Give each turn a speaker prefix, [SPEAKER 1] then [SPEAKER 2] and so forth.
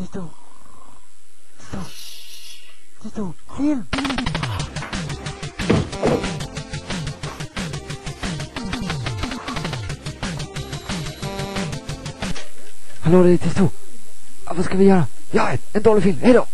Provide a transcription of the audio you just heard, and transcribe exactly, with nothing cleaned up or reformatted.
[SPEAKER 1] Tistou. Tistou. Tistou. Film. Hallå, det är Tistou. Ja, vad ska vi göra? Ja, en dålig film. Hej då.